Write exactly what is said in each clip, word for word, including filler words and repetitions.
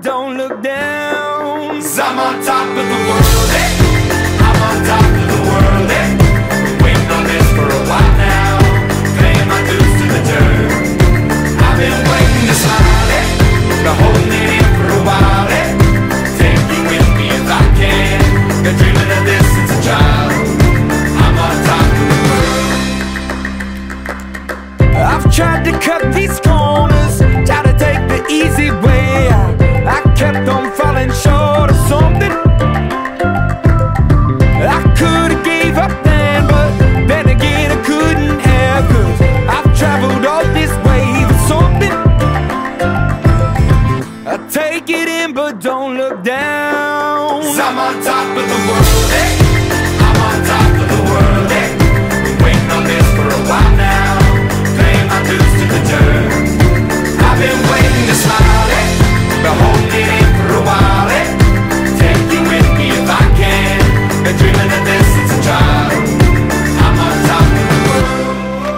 don't look down. 'Cause I'm on top of the world, eh? I'm on top of the world, eh? Been waiting on this for a while now, paying my dues to the dirt. I've been waiting to smile, eh? Been holding it in for a while, eh? Take you with me if I can. Been dreaming of this since a child. I'm on top of the world. I've tried to cut these corners, try to take the easy way. I, I kept on falling short of something. I could've gave up then, but then again I couldn't have. 'Cause I've traveled all this way for something. I take it in but don't look down. 'Cause I'm on top of the world, eh? I'm on top of the world, eh? Been waiting on this for a while now, paying my dues to the dirt. I've been waiting to smile, eh? Been holding it in for a while, eh? Take you with me if I can. Been dreaming of this since a child. I'm on top of the world.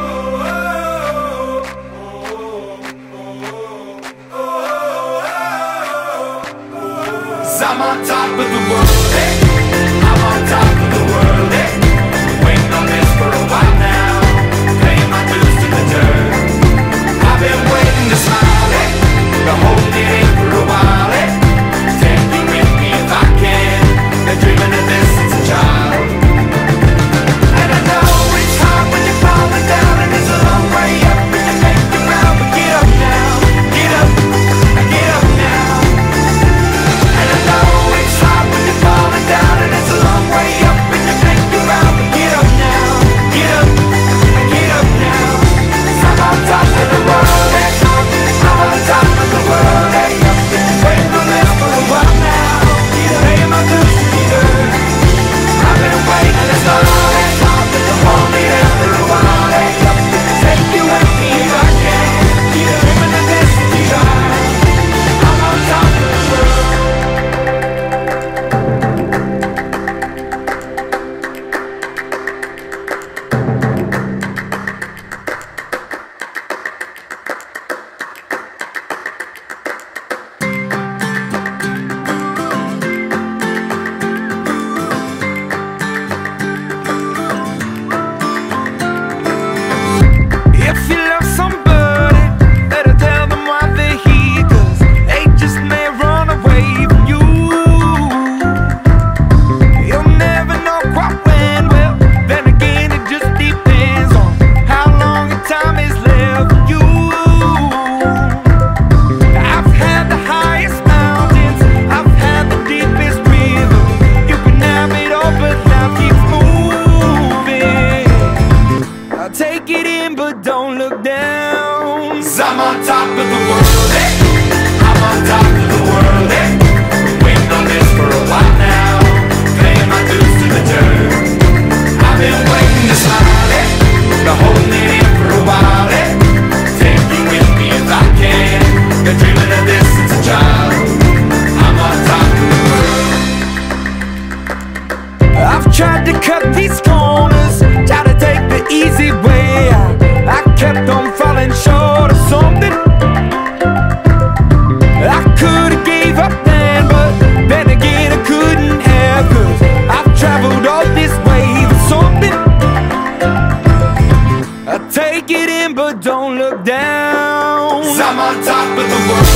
'Cause I'm on top of the world, eh? I'm on top of the world, eh? Been waiting on this for a while now, paying my dues to the dirt. I've been waiting to smile, eh? Been holding it in for a while, eh? Take you with me if I can. Been dreaming of this since a child. And I know it's hard when you're falling down, and it's a long way up and you make it round. But get up now, get up, get up now. And I know it's hard when you're falling down, and it's a long way up and you make it round. But get up now, get up, get up now. 'Cause I'm on top of the world, eh? I'm on top of the world, eh? Waiting on this for a while now, paying my dues to the dirt. I've been waiting this long, eh? Hold me down for a while, eh? Take you with me if I can. Dreaming of this child. I'm on top of the world. If you love somebody, better tell them why they're here. 'Cause they just may run away from you. You'll never know quite when. Well, then again it just depends on how long your time is left for you. I've had the highest mountains, I've had the deepest river. You can have it all but life keeps moving. I'll take it in but don't look down. 'Cause I'm on top of the world, eh? I'm on top of the world, eh? Been waiting on this for a while now, paying my dues to the dirt. I've been waiting to smile, eh? Been holding it in for a while, eh? Take you with me if I can. Been dreaming of this since a child. I'm on top of the world. I've tried to cut these corners, try to take the easy way. I, I kept on falling short of something. I could've gave up then, but then again I couldn't have. 'Cause I've traveled all this way for something. I take it in but don't look down. 'Cause I'm on top of the world.